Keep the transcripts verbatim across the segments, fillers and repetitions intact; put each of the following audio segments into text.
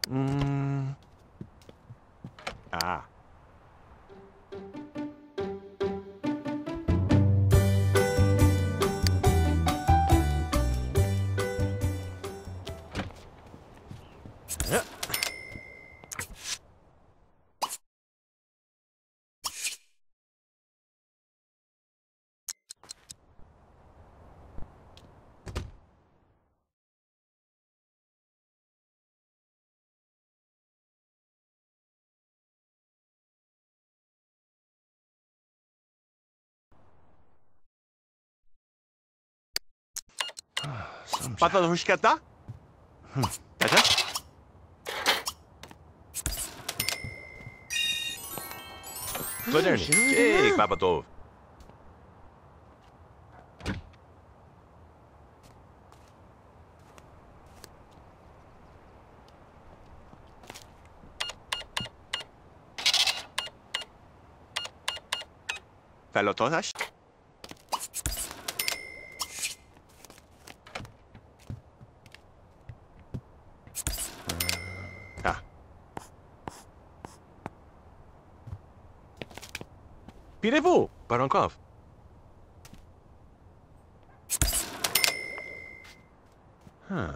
Mm. Ah. Yeah. Pata do Rushkata? Hm. Tata? Godershi. Jake, Papa Dove. Fellow Totash? Ah. Pirez-vous, Baronkov? Huh.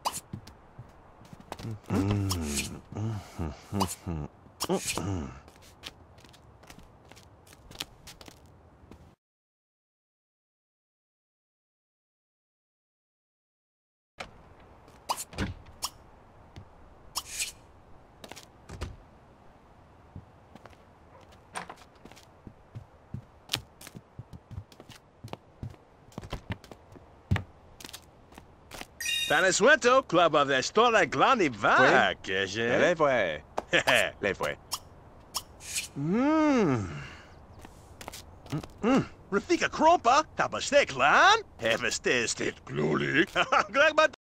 Tanesueto, Club of the Stola Glani Vac, Le fue. Le fue. Mmm. Mmm. Rafika Krompa, Tapastek Lan, Hefestes Tit Gluli, Glagbat